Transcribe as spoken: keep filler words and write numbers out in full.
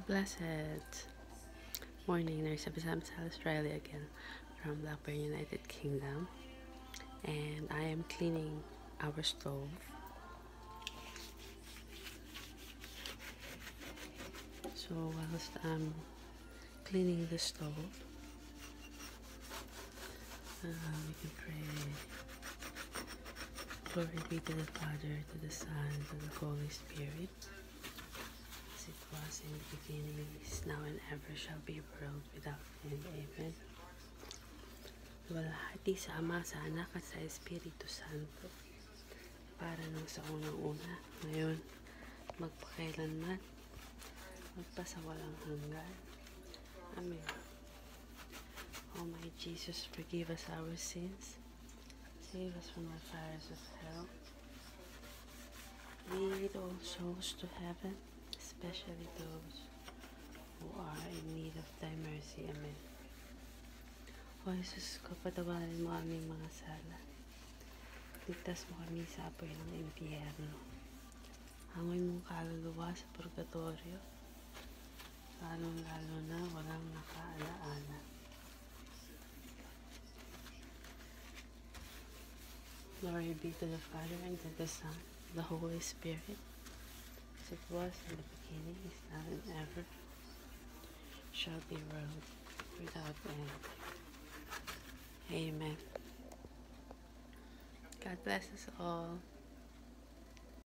Blessed morning, Nurse Sam Australia again from Blackburn, United Kingdom, and I am cleaning our stove. So whilst I'm cleaning the stove, uh, we can pray. Glory be to the Father, to the Son, to the Holy Spirit, as it was in the beginning, is now, and ever shall be, world without end. Amen. Walhati sa Ama, sa Anak, at sa Espiritu Santo, para nang sa unang-una, ngayon, magpakailanman, magpasawalang hanggan. Amen. O my Jesus, forgive us our sins, save us from the fires of hell, lead all souls to heaven, especially those who are in need of thy mercy. Amen. O Jesus ko, patawarin mo aming mga sala, ligtas mo kami sa apoy ng impyerno, hangoy mong kaluluwa sa purgatorio, lalong-lalo na walang nakaalaala. Glory be to the Father, and to the Son, and the Holy Spirit, as it was in the beginning, is now, and ever shall be, world without end. Amen. God bless us all.